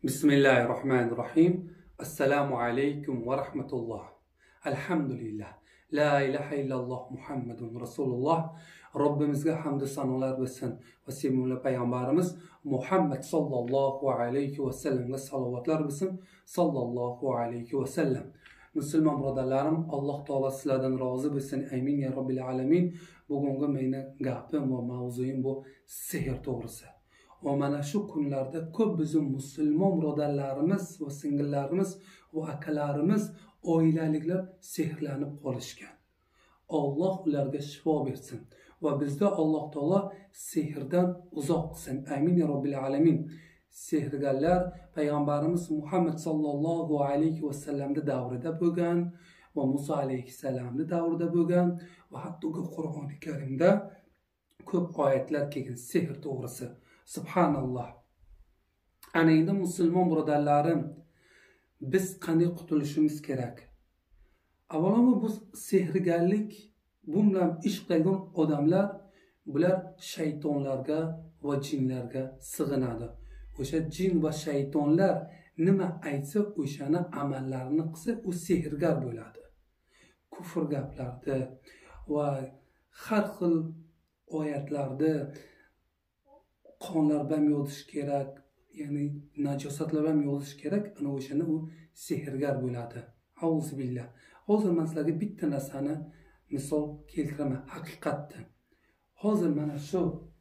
Bismillahirrahmanirrahim. Assalamu alaykum va rahmatulloh. Alhamdulillah. La ilaha illalloh Muhammadun Rasululloh. Robbimizga hamd sanolar bo'lsin va sevimli payg'ambarimiz Muhammad sallallohu alayhi va sallamga salovatlar bo'lsin. Sallallohu alayhi va sallam. Musulmon birodarlarim, Alloh taolo sizlardan rozi bo'lsin. Amin ya robbil alamin. Bugungi meni gapim va mavzuim bu sehr to'g'risi. Va mana shu kunlarda ko'p bizim musulmon birodarlarimiz va singillarimiz va akalarimiz, oilaliklar sehrlanib qolishgan. Alloh ularga shifo bersin va bizda Alloh taolo sehrdan uzoq qilsin. Amin ya robbil alamin. Sehrgarlar payg'ambarimiz Muhammad sallallohu alayhi va sallamda davrida bo'lgan va Musa alayhisalomning davrida bo'lgan va hatto Qur'oni Karimda ko'p oyatlar kelgan sehr to'g'risi. Subhanalloh. Ana endi musulmon birodarlarim, biz qanday qutulishimiz kerak? Avvalambor bu sehrgarlik, bu bilan ish qilgan odamlar, bular shaytonlarga va jinlarga sig'inadi. O'sha jin va shaytonlar nima aytsa, o'shani amallarini qilsa, u sehrgar bo'ladi. Kufr gaplardi va har xil oyatlarda qonlar bilan yozish kerak, ya'ni najosatlar bilan yozish kerak, ana o'shani u sehrgar bo'ladi. Auzu billah. Hozir men sizlarga bitta narsani misol keltiraman, haqiqatda. Hozir mana shu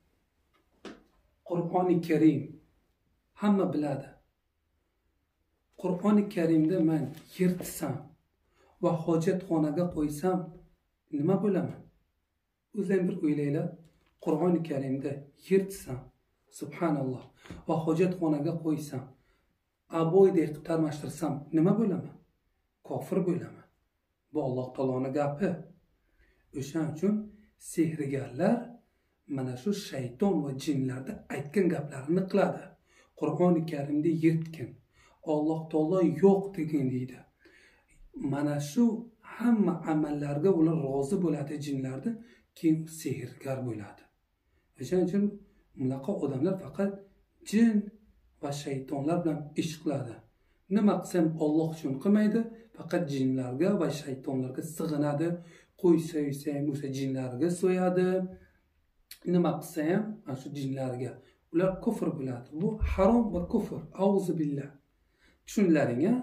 Qur'oni Karim hamma biladi. Qur'oni Karimda men yirtsam va hojatxonaga qo'ysam nima bo'laman? O'zing bir o'ylaylar. Qur'oni Karimda yirtsam, subhanalloh, va hojatxonaga qo'ysam, aboydek tarmashtirsam nima bo'laman? Kofir bo'laman. Bu Alloh taoloning gapi. O'shaning uchun sehrgarlar mana shu shayton va jinlarda aytgan gaplarini qiladi. Qur'oni Karimda yirtkin, Alloh taolo yo'q degan deydi. Mana shu hamma amallarga ular rozi bo'ladi jinlarda, keyin sehrgar bo'ladi. O'shaning uchun bunaqa odamlar faqat jin va shaytonlar bilan ish qiladi. Nima qilsam Alloh uchun qilmaydi, faqat jinlarga va shaytonlarga sig'inadi. Qo'y so'ysa ham o'sha jinlarga so'yadi. Nima qilsa ham ana shu jinlarga. Ular kufr bo'ladi. Bu harom va kufr. Auzu billah. Tushunlaring-a?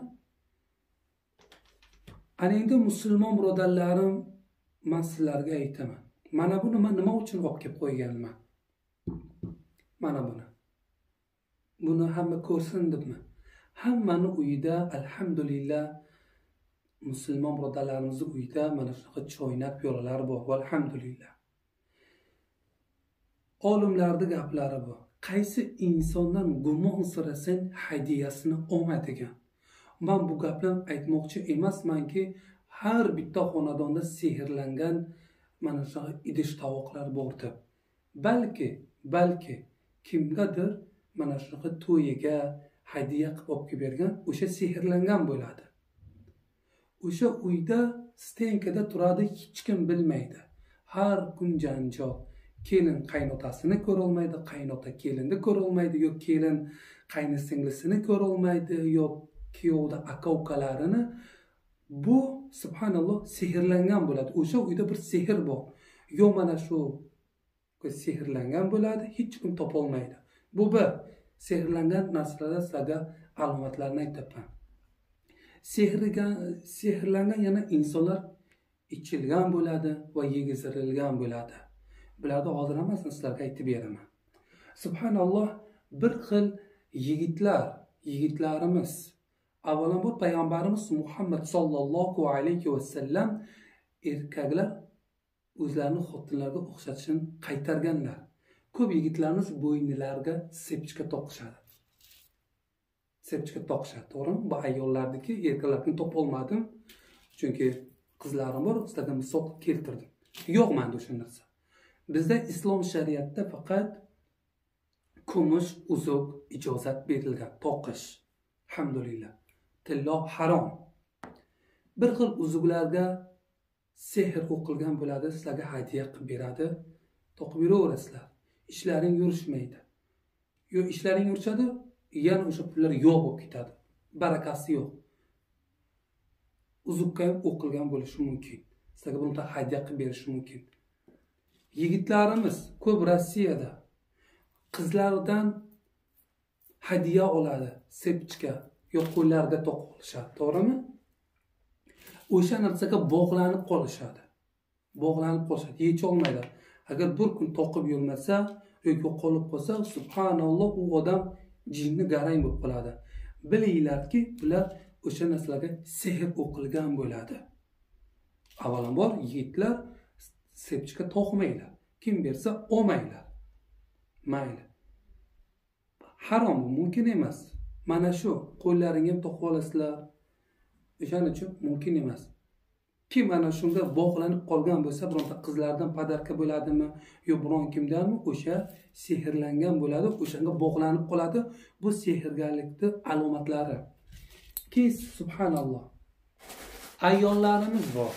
Ana endi musulmon birodarlarim, men sizlarga aytaman. Mana buni men nima uchun olib kelib qo'yganman? Mana buni. Buni hamma ko'rsin debmi? Hammani uyida alhamdulillah, musulmon birodarlarimizning uyida mana shunaqa choynak piyolalar bor, alhamdulillah. Olimlarning gaplari bu. Qaysi insondan gumon so'rasang hadiyasini olma degan. Men bu gapni aytmoqchi emasmanki, har bitta xonadonda sehrlangan mana shu idish tovoqlar bor deb. Balki kimgadir mana shunaqa to'yiga hadiya qilib olib bergan, o'sha sehrlangan bo'ladi. O'sha uyda stenkada turadi, hech kim bilmaydi. Har kun janjal. Kelin qaynotasini ko'ra olmaydi, qaynota kelinni ko'ra olmaydi, yo'q kelin qaynisinglisini ko'ra olmaydi, yo'q kuyovda aka-ukalarini. Bu subhanalloh sehrlangan bo'ladi. O'sha uyda bir sehr bor. Yo mana shu sehrlangan bo'ladi, hech kim topa olmaydi. Bu bir sehrlangan narsalar sizlarga alomatlarini aytaman. Sehrlangan yana insonlar ichilgan bo'ladi va yegizirilgan bo'ladi. Bularni hozir hammasini sizlarga aytib beraman. Subhanalloh, bir xil yigitlarimiz, avvalambor payg'ambarimiz Muhammad sallallohu alayhi va sallam erkaklar o'zlarini xotinlarga o'xshatishini qaytarganlar. Ko'p yigitlarimiz bo'ynilariga sepchka toqishadi. To'g'rimi? Bu ayollardiki, erkaklarni topolmadim. Chunki qizlarim bor, sizlarga misol keltirdim. Yo'q menda o'sha narsa. Bizda islom shariatida faqat kumush uzuk ijozat berilgan, toqish. Alhamdulillah. Tillo harom. Bir xil uzuklarga sehr o'qilgan bo'ladi, sizlarga hadiya qilib beradi, toqib yuraverasizlar. Ishlaring yurishmaydi. Yo ishlaring yurishadi, yana o'sha pullar yo'q bo'lib ketadi. Barakasi yo'q. Uzuqqa ham o'qilgan bo'lishi mumkin. Sizlarga buni hadya qilib berishi mumkin. Yigitlarimiz ko'p Rossiyada qizlardan hadiya oladi, sepchka yo'q qo'llarga to'qib olishadi, to'g'rimi? O'sha narsaga bog'lanib qolishadi. Yecha olmaydi. Agar bir kun to'qib yurmasa yoki qolib qolsa, subhanalloh, u odam jinni garang bo'lib qoladi. Bilinglarki, bular o'sha narsalarga sehr o'qilgan bo'ladi. Avvalambor yigitlar sepchka to'qmaylar. Kim bersa olmaylar. Mayli. Harom, mumkin emas. Mana shu qo'llaringga ham to'qib olasizlar. O'shaning uchun mumkin emas. Kim mana shunga bog'lanib qolgan bo'lsa, bironta qizlardan padarka bo'ladimi, yo biron kimdanmi, o'sha sehrlangan bo'ladi, o'shanga bog'lanib qoladi. Bu sehrgarlikning alomatlari. Keyin subhanalloh. Ayollarimiz bor.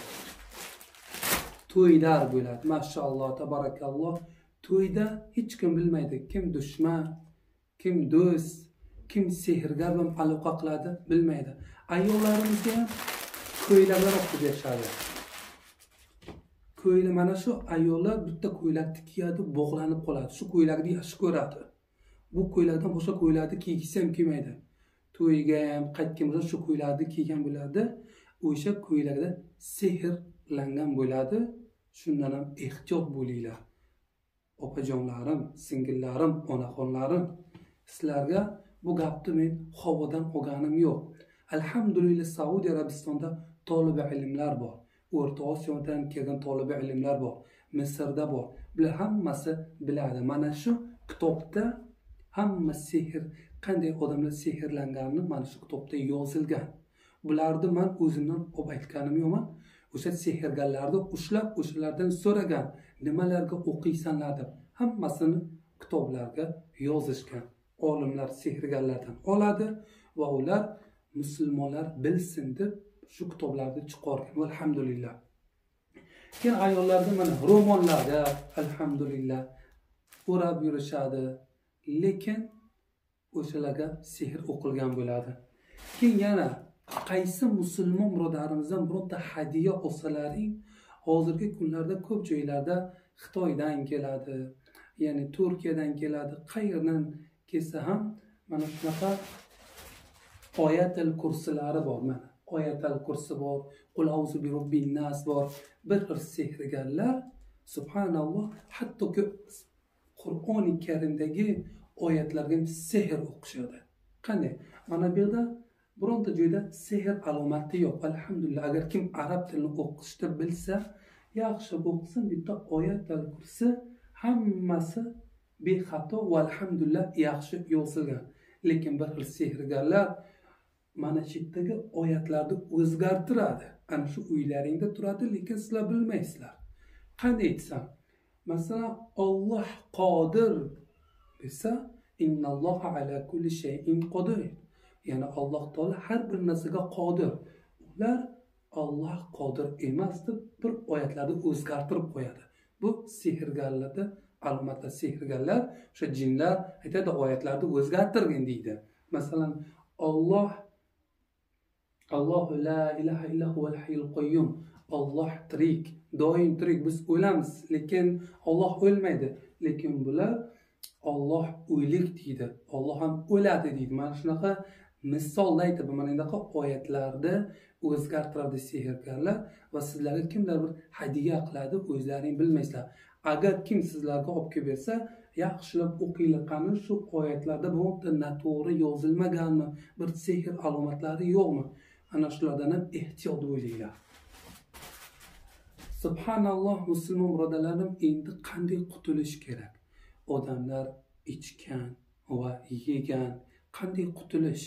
To'ylar bo'ladi. Mashalloh, tabarakalloh. To'yda hech kim bilmaydi, kim dushman, kim do'st, kim sehrgar bilan aloqa qiladi, bilmaydi. Ayollarimizga ham ko'ylaklar olib berishadi. Ko'ylak, mana shu ayollar bitta ko'ylakni kiyadi, bog'lanib qoladi. Shu ko'ylakni yaxshi ko'radi. Bu ko'ylakdan boshqa ko'ylakni kiygisi ham kelmaydi. To'yga ham qaytganimizda shu ko'ylakni kiygan bo'ladi. O'sha ko'ylakda sehrlangan bo'ladi. Shundan ham ehtiyot bo'linglar. Opajonlarim, singillarim, onaxonlarim, sizlarga bu gapni men havodan olganim yo'q. Alhamdulillah, Saudiya Arabistonda talab ilmlar bor. O'rta Osiyodan kelgan talab ilmlar bor. Misrda bor. Bular hammasi biladi. Mana shu kitobda hamma sehr, qanday odamlar sehrlanganini mana shu kitobda yozilgan. Bularni men o'zimdan olib aytganim yo'qman. O'sha sehrgarlarni ushlab, o'shalardan so'ragan, nimalarga o'qiysanlar deb hammasini kitoblarga yozishgan. Olimlar sehrgarlardan oladi va ular musulmonlar bilsin deb shu kitoblarni chiqargan. Alhamdulillah. Keyin ayollarni mana ro'monlarda alhamdulillah o'rab yurishadi, lekin o'shalarga sehr o'qilgan bo'ladi. Keyin yana qaysi musulmon birodarimizdan bironta hadiya olsalaring, hozirgi kunlarda ko'p joylarda Xitoydan keladi, ya'ni Turkiyadan keladi, qayerdan kelsa ham mana shunaqa oyatul kursilari bor. Mana oyatul kursi bor, qul auzu bi robbin nas bor. Bir sehrgarlar subhanalloh, hattoki Qur'oni Karimdagi oyatlarga sehr o'qishadi. Qanday? Mana bu yerda bironta joyda sehr alomati yo'q. Alhamdulillah, agar kim arab tilini o'qishni bilsa, yaxshi o'qisin, bitta oyatul kursi hammasi bexato va alhamdulillah yaxshi yozilgan. Lekin bir xil sehrgarlar mana shu yerdagi oyatlarni o'zgartiradi. Ana shu uylaringda turadi, lekin sizlar bilmaysizlar. Qanday aytsam? Masalan, Alloh qodir desa, innalloha ala kulli shay'in qodir. Ya'ni Alloh taolo har bir narsaga qodir. Ular Alloh qodir emas deb bir oyatlarni o'zgartirib qo'yadi. Bu sehrgarlarda albatta sehrgarlar, o'sha jinlar aytadi, oyatlarni o'zgartirgin deydi. Masalan, Allohu la ilaha illa huval hayyul qayyum. Alloh tirik, doim tirik. Biz o'lamiz, lekin Alloh o'lmaydi. Lekin bular Alloh o'lik deydi. Alloh ham o'ladi deydi. Mana shunaqa misollar aytib, mana bunaqa oyatlarni o'zgartiradi sehrgarlar va sizlarga kimdir bir hadiya qiladi, o'zlaring bilmaysizlar. Agar kim sizlarga olib kelib bersa, yaxshilab o'qinglar, qani shu oyatlarda bu noto'g'ri yozilmaganmi, bir sehr alomatlari yo'qmi? Ana shulardan ham ehtiyot bo'linglar. Subhanalloh, musulmon birodarlarim, endi qanday qutulish kerak? Odamlar ichgan va yegan, qanday qutulish?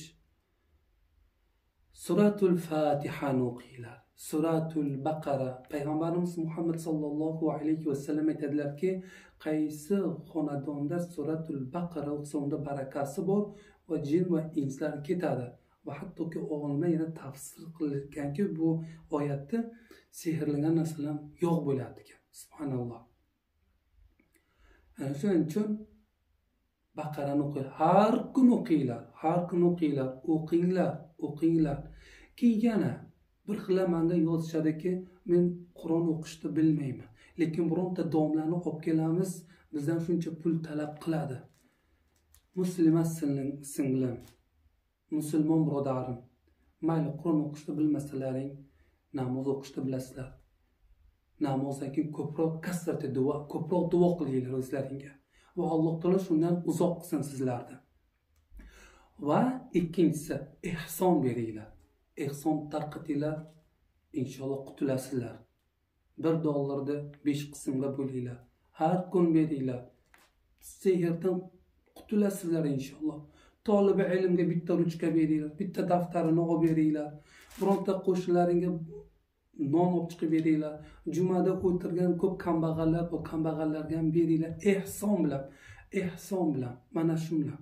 Suratul Fatiha o'qinglar. Suratul Baqara. Payg'ambarimiz Muhammad sallallohu alayhi va sallam aytadilarki, qaysi xonadonda Suratul Baqara o'qisa, unda barakasi bor va jin va inslar ketadi. Va hattoki olimlar yana tafsir qilganki, bu oyatda sehrlangan narsalar yo'q bo'ladi ekan. Subhanalloh. Shuning uchun Baqarani o'qinglar. Har kun o'qinglar. Har kun o'qinglar. O'qinglar. Keyin yana bir xil menga yozishadiki, men Qur'on o'qishni bilmayman. Lekin bironta domlani olib kelamiz, bizdan shuncha pul talab qiladi. Musulmon singlim, musulmon birodarim, mayli Qur'on o'qishni bilmasalaring, namoz o'qishni bilasizlar. Namozdan keyin ko'proq kasrati duo, ko'proq duo qilinglar o'zlaringga. Va Alloh taolo shundan uzoq qilsin sizlarni. Va ikkinchisi, ihson beringlar. Ihson tarqatinglar, inshaalloh qutulasizlar. $1 5 qismga bo'linglar. Har kun beringlar. Sehrdan qutulasizlar inshaalloh. Tolibi ilmga bitta ruchka beringlar, bitta daftarini olib beringlar. Bironta qo'shnilaringga non olib chiqib beringlar. Jumada o'tirgan ko'p kambag'allar, o kambag'allarga ham beringlar. Ihson bilan. Mana shu bilan.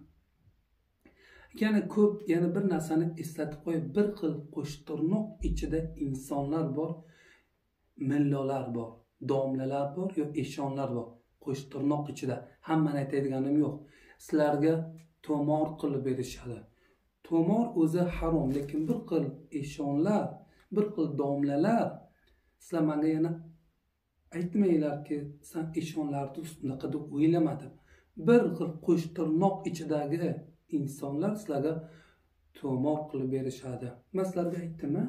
Yana bir narsani eslatib qo'yib, bir xil qo'shtirnoq ichida insonlar bor, millalar bor, domlalar bor, yo eshonlar bor. Qo'shtirnoq ichida hammani aytadiganim yo'q. Sizlarga tomor qilib berishadi. Tomor o'zi harom, lekin bir xil eshonlar, bir xil domlalar sizlar menga yana aytmanglarki, sen eshonlarni ustunaqa deb o'ylamadim. Bir xil qo'shtirnoq ichidagi insonlar sizlarga tomor qilib berishadi. Men sizlarga aytdim-a?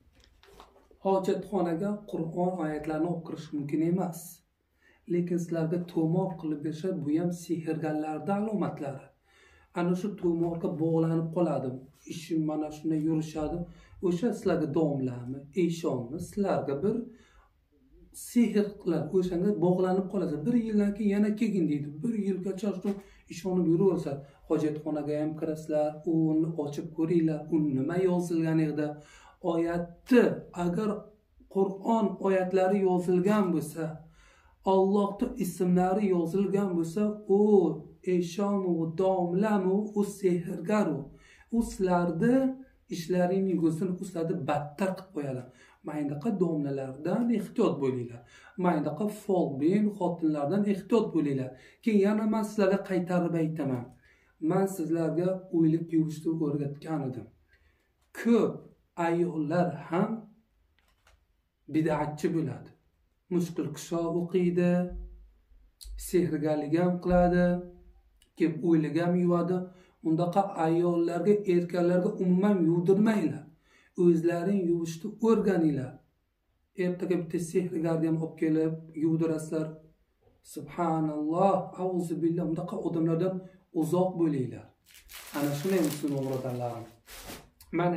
Hojatxonaga Qur'on oyatlarini o'qib kirish mumkin emas. Lekin sizlarga tomor qilib berishadi. Bu ham sehrgarlarning alomatlari. Ana shu tomorga bog'lanib qoladi. Ishim mana shunday yurishadi. O'sha sizlarga domlami, eshonmi, sizlarga bir sehr qiladi. O'shanga bog'lanib qolasiz. 1 yildan keyin yana kelgin deydi. 1 yilgacha shu ishonib yuraverasiz. Hojatxonaga ham kirasizlar, uni ochib ko'ringlar. U nima yozilgan edi? Oyatni, agar Qur'on oyatlari yozilgan bo'lsa, Allohning ismlari yozilgan bo'lsa, u eshonu, domlamu, u sehrgaru. U sizlarni ishlaringning go'zini sizlarni battar qilib qo'yadi. Maynaqa domlalardan ehtiyot bo'linglar. Maynaqa folbin xotinlardan ehtiyot bo'linglar. Keyin yana men sizlarga qaytarib aytaman. Men sizlarga o'ylab yurishni o'rgatgan edim. Ko'p ayollar ham bid'atchi bo'ladi. Mushkul qishoq o'qiydi, sehrgarlik ham qiladi, kelib o'ylaga ham yuvadi. Undaqa ayollarga, erkaklarga umuman yuvdirmanglar. O'zlaring yuvishni o'rganinglar. Ertaga bitta sehrgarni ham olib kelib yuvdirasizlar. Subhanalloh, auzu billah, undaqa odamlardan uzoq bo'linglar. Ana shunday musulmon birodarlarim. Mana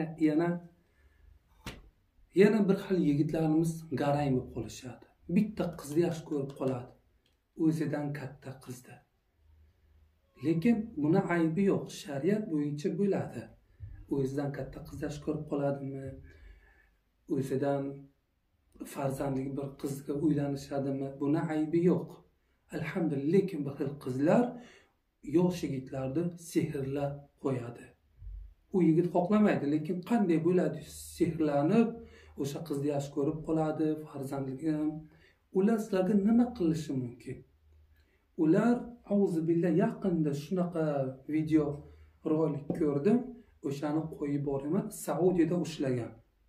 yana bir xil yigitlarimiz garang bo'lib qolishadi. Bitta qizni yaxshi ko'rib qoladi. O'zidan katta qizni. Lekin buni aybi yo'q. Shariat bo'yicha bo'ladi. O'zidan katta qiz yaxshi ko'rib qoladimi? O'zidan farzandli bir qizga uylanishadimi? Buni aybi yo'q. Alhamdulillah, lekin bir xil qizlar yosh yigitlarni sehrlab qo'yadi. U yigit xohlamaydi, lekin qanday bo'ladi? Sehrlanib, o'sha qizni yaxshi ko'rib qoladi, farzandligi ham. Ular sizlarga nima qilishi mumkin? Ular auzu billah yaqinda shunaqa video rolik ko'rdim. O'shani qo'yib boraman. Saudiyada ushlagan.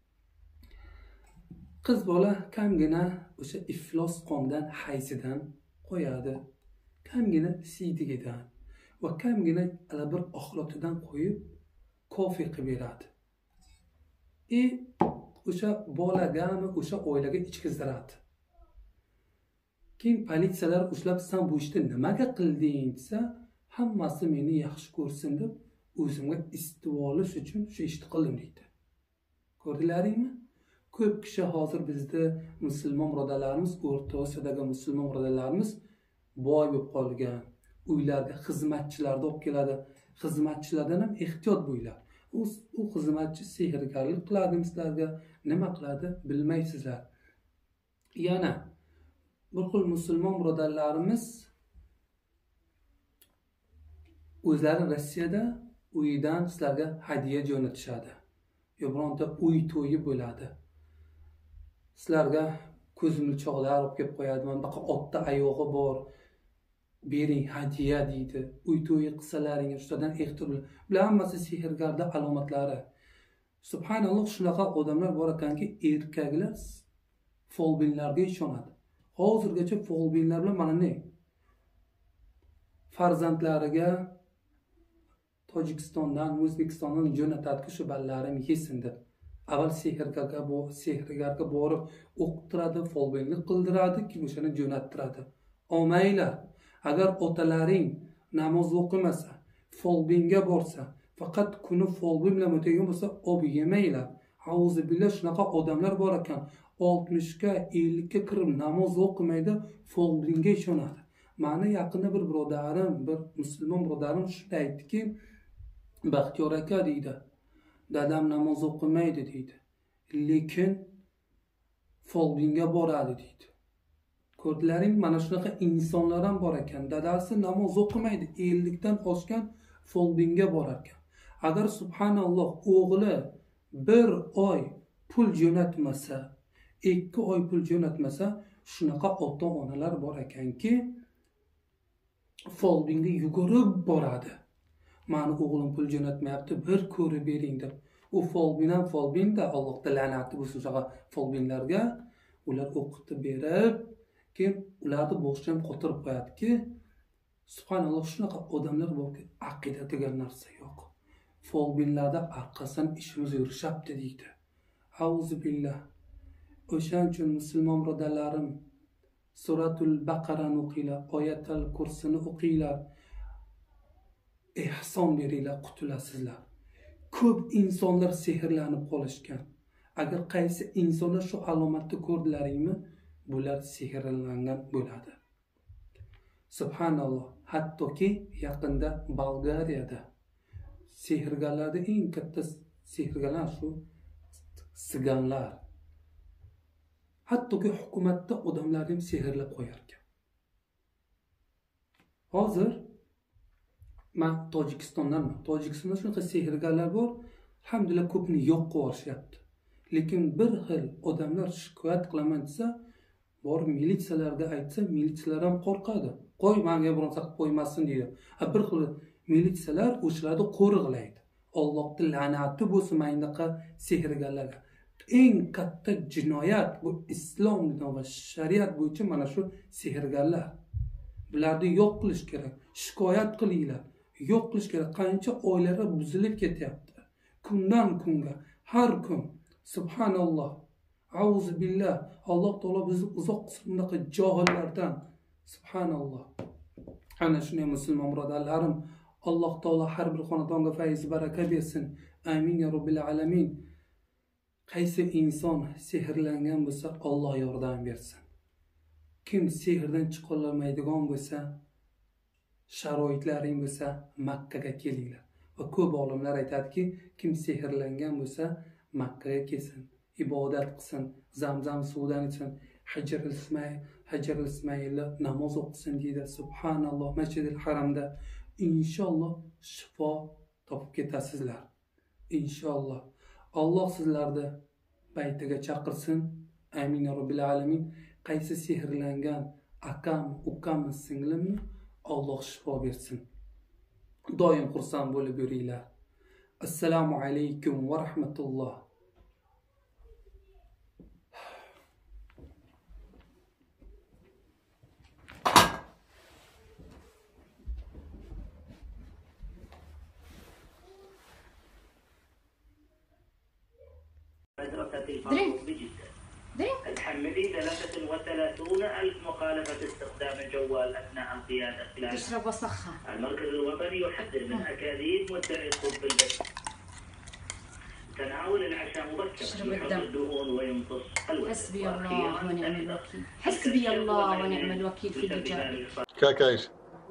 Qiz bola kamgina o'sha iflos qondan hayzidan qo'yadi. Kamgina siydigidan va kamgina bir oxlotidan qo'yib kofe qilib beradi. O'sha bolagami, o'sha oilaga ichkizdiradi. Keyin politsiyalar ushlab, sen bu ishni nimaga qilding desa, hammasi meni yaxshi ko'rsin deb o'zimga istivolish uchun shu ishni qildim deydi. Ko'rdinglaringmi? Ko'p kishi hozir bizda musulmon birodarlarimiz, O'rta Osiyodagi musulmon birodarlarimiz boy bo'lib qolgan. Uylarga xizmatchilarni olib keladi. Xizmatchilardan ham ehtiyot bo'linglar. U xizmatchi sehrgarlik qiladi sizlarga, nima qiladi bilmaysizlar. Yana bir xil musulmon birodarlarimiz o'zlari Rossiyada uyidan sizlarga hadiya jo'natishadi. Yo bironta uy to'yi bo'ladi. Sizlarga ko'zimilchoqlar olib kelib qo'yadi. Mana bunaqa otda oyog'i bor. bering hadiya deydi, uy to'yi qilsalaring ustidan ehtimol. Bular hammasi sehrgarda alomatlari. Subhanalloh, shunaqa odamlar bor ekanki, erkaklar folbinlarga ishonadi. Hozirgacha folbinlar bilan mana ne? Farzandlariga Tojikistondan, O'zbekistondan jo'natadi shu ballarim yesin deb. Avval sehrgarga borib o'qitiradi, folbinlik qildiradi, keyin o'shani jo'nattiradi. Olmaylar. Agar otalaring namoz o'qimasa, folbinga borsa, faqat kuni folbin bilan o'tagan bo'lsa, olib yemaylar. Auzu billah, shunaqa odamlar bor ekan. 60 ga 50 ga kirib namoz o'qimaydi, folbinga ishonadi. Meni yaqinda bir birodarim, bir musulmon birodarim shunday aytdiki, Baxtiyor aka deydi, dadam namoz o'qimaydi deydi, lekin folbinga boradi deydi. Ko'rdilaring, mana shunaqa insonlar ham bor ekan. Dadasi namoz o'qimaydi, 50 dan oshgan folbinga borar ekan. Agar subhanalloh o'g'li 1 oy pul jo'natmasa, 2 oy pul jo'natmasa, shunaqa ota-onalar bor ekanki, folbinga yugurib boradi. Mani o'g'lim pul jo'natmayapti, bir ko'rib bering deb. U folbinda Allohga la'nati bo'lsin o'sha folbinlarga. Ular o'qitib berib, keyin ularni boshidan qotirib qo'yadiki, subhanalloh, shunaqa odamlar borki, aqida degan narsa yo'q. Folbinlarda orqasidan ishimiz yurishyapti deydi. Auzu billah. O'shaning uchun musulmon birodarlarim, Suratul Baqarani o'qinglar, Oyatul Kursini o'qinglar. Ehson beringlar, qutulasizlar. Ko'p insonlar sehrlanib qolishgan. Agar qaysi insonlar shu alomatni ko'rdilaringmi, bular sehrlangan bo'ladi. Subhanalloh, hattoki yaqinda Bolgariyada sehrgarlarda eng katta sehrgarlar shu siganlar. Hattoki hukumatda odamlarni ham sehrlab qo'yar ekan. Hozir men Tojikistonda shunaqa sehrgarlar bor, alhamdulillah ko'pni yo'q qilishyapti. Lekin bir xil odamlar shikoyat qilaman desa, borib militsiyalarga aytsa, militsiyalar ham qo'rqadi. Qo'y, menga bironsa qilib qo'ymasin deydi. Bir xil militsiyalar o'shalarni qo'riqlaydi. Allohning la'nati bo'lsin maynaqa sehrgarlarga. Eng katta jinoyat bu islom va shariat bo'yicha mana shu sehrgarlar. Bularni yo'q qilish kerak. Shikoyat qilinglar. Yo'q qilish kerak. Qancha oilalar buzilib ketyapti. Kundan kunga, har kun. Subhanalloh. Auzu billah. Alloh taolo bizni uzoq qilsin bunaqa johillardan. Subhanalloh. Ana shunday musulmon birodarlarim, Alloh taolo har bir xonadonga fayz baraka bersin. Amin ya robbil alamin. Qaysi inson sehrlangan bo'lsa, Alloh yordam bersin. Kim sehrdan chiqa olmaydigan bo'lsa, sharoitlaring bo'lsa, Makka ga kelinglar. Va ko'p olimlar aytadiki, kim sehrlangan bo'lsa, Makka ga kelsin, ibodat qilsin, Zamzam suvidan ichsin, Hajar al-Ismailda namoz o'qisin deydi. Subhanalloh, Masjidil Haramda inshaalloh shifo topib ketasizlar. Inshaalloh. Alloh sizlarni baytiga chaqirsin. Amin ya robbil alamin. Qaysi sehrlangan akam, ukam, singlimni Alloh shifo bersin. Doim xursand bo'lib yuringlar. Assalomu alaykum va rahmatulloh. الحمدي 33,000 مخالفة استخدام الجوال أثناء القيادة خلال تشرب وسخها. المركز الوطني يحذر من أكاذيب مدعي الطب البشري. تناول العشاء مبكرا يحط الدهون ويمتص الوزن. حسبي الله ونعم الوكيل. حسبي الله ونعم الوكيل في الرجال. كاكا ايش؟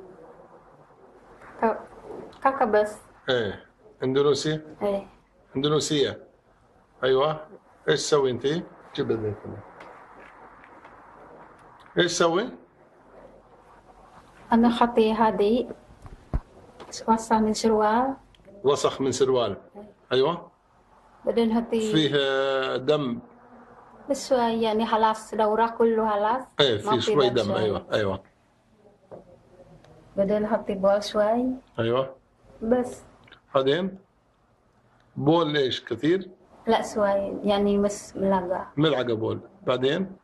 كاكا بس. ايه اندونيسيا؟ ايه اندونيسية. ايوه. ايش تسوي انت؟ جيب الزيت. ايش تسوي؟ انا خطي هذه وسخ من سروال. وسخ من سروال. ايوه. بعدين هذه فيه دم. بس شوي يعني خلاص دورة كله خلاص. ايه في شوي دم. ايوه ايوه. بعدين حطي بول شوي ايوه. بس. بعدين بول ليش كثير؟ لا شوي يعني مش ملعقة. ملعقة بول. بعدين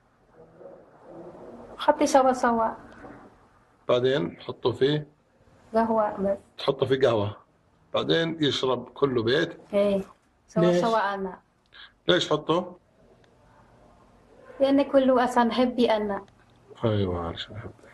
حطي سوا. بعدين حطوا فيه قهوة بس. تحطوا فيه قهوة. بعدين يشرب كله بيت. ايه ليش؟ سوا أنا. ليش حطوا؟ لأن كله أصلا حبي أنا. ايوه عشان احب